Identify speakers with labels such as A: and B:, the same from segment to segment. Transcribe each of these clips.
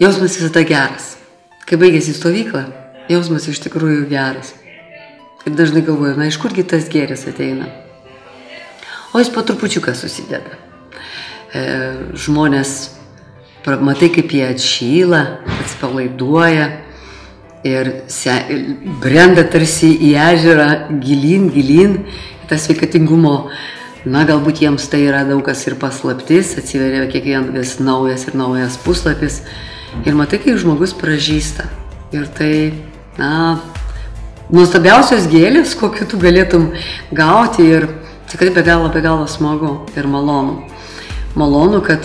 A: jausmas visada geras. Kai baigėsi stovykla, jausmas iš tikrųjų geras. Ir dažnai galvoju, iš kurgi tas gėris ateina. O jis po trupučiuką susideda. Žmonės, matai, kaip jie atšyla, atsipalaiduoja ir brenda tarsi į ežerą gilyn, tas sveikatingumo, galbūt jiems tai yra daug kas ir paslaptis, atsiveria kiekvien vis naujas ir naujas puslapis ir matai, kaip žmogus pražįsta. Ir tai, nuostabiausios gėlės, kokiu tu galėtum gauti ir tikrai be galo smagu ir malonu. Malonu, kad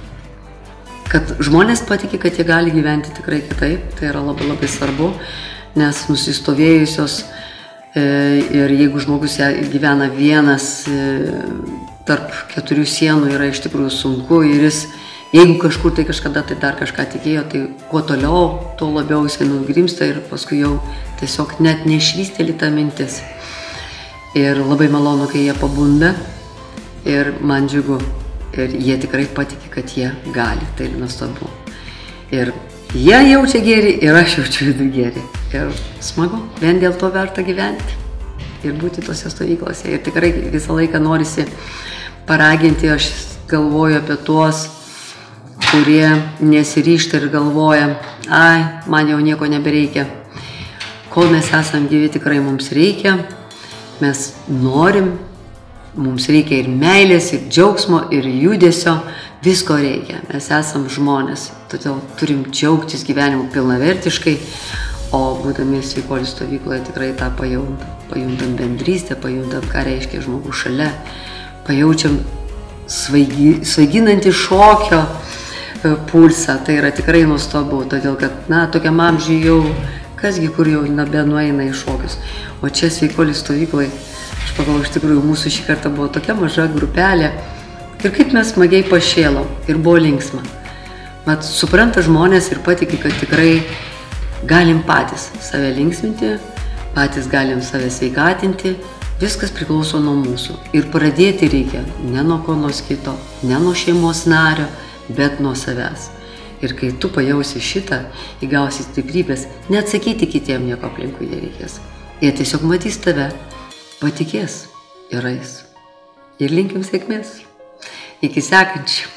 A: žmonės patikė, kad jie gali gyventi tikrai kitaip. Tai yra labai svarbu, nes nusistovėjusios ir jeigu žmogus gyvena vienas tarp 4 sienų, yra iš tikrųjų sunku ir jis, jeigu kažkur tai kažkada tai dar kažką tikėjo, tai kuo toliau, tuo labiau jisai nugrimsta ir paskui jau tiesiog net nešvysteli ta mintis. Ir labai malonu, kai jie pabunda ir man džiugu. Ir jie tikrai patikė, kad jie gali, tai nuostabu. Ir jie jaučia gėrį ir aš jaučiu vidų gėrį. Ir smagu, vien dėl to verta gyventi ir būti tose stovyklose. Ir tikrai visą laiką norisi paraginti, aš galvoju apie tuos, kurie nesiryžta ir galvoja, man jau nieko nebereikia. Kol mes esam gyvi, tikrai mums reikia, mes norim, mums reikia ir meilės, ir džiaugsmo, ir judesio, visko reikia. Mes esam žmonės, todėl turim džiaugtis gyvenimu pilnavertiškai, o būdami sveikuolių stovykloje tikrai tą pajuntam. Pajuntam bendrystę, pajuntam, ką reiškia žmogus šalia, pajaučiam svaiginantį šokio pulsą. Tai yra tikrai nuostabu, todėl kad, tokiam amžiui jau, kasgi kur jau nebenueina į šokius. O čia sveikuolių stovyklai, aš pagalvoju, iš tikrųjų, mūsų šį kartą buvo tokia maža grupelė ir kaip mes smagiai pašėlom ir buvo linksma. Mat, supranta žmonės ir patikė, kad tikrai galim patys save linksminti, patys galim save sveikatinti, viskas priklauso nuo mūsų. Ir pradėti reikia ne nuo ko nors kito, ne nuo šeimos nario, bet nuo savęs. Ir kai tu pajausi šitą, įgausi stiprybės, neatsakyti kitiem nieko aplinkui nereikės. Jie tiesiog matys tave, patikės ir eis. Ir linkim sėkmės. Iki sekančių.